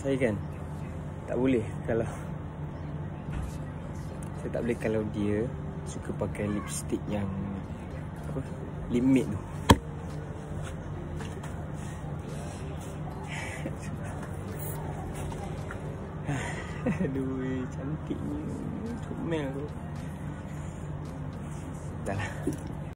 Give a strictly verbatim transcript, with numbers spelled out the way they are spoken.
Saya kan tak boleh kalau saya tak boleh kalau dia suka pakai lipstick yang apa, lip matte tu. Aduh, cantiknya comel tu. Dah lah.